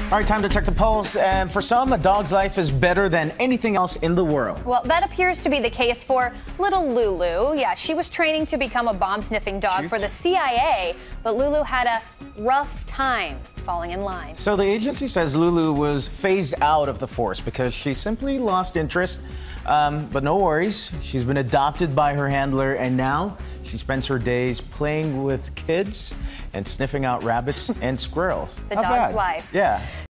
All right, time to check the pulse. And for some, a dog's life is better than anything else in the world. Well, that appears to be the case for little Lulu. Yeah, she was training to become a bomb-sniffing dog for the CIA, but Lulu had a rough time falling in line. So the agency says Lulu was phased out of the force because she simply lost interest. But no worries, she's been adopted by her handler, and now she spends her days playing with kids and sniffing out rabbits and squirrels. The dog's life. Yeah.